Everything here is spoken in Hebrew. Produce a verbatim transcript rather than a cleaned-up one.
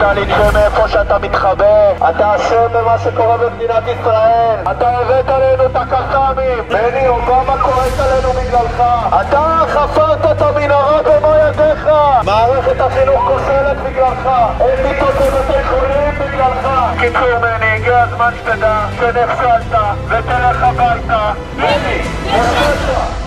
אתה להתחם מאיפה שאתה מתחבא. אתה אשם במה שקורה במדינת ישראל. אתה הבאת עלינו את הקרקמים. בני, אובמה כועס עלינו בגללך. אתה חפרת את המנהרה במו ידיך. מערכת החינוך כושלת בגללך. אין מיטות בבתי חולים בגללך. קיצור בני, הגיע הזמן שתדע שנכשלת ותלך הביתה. בני, נכשלת.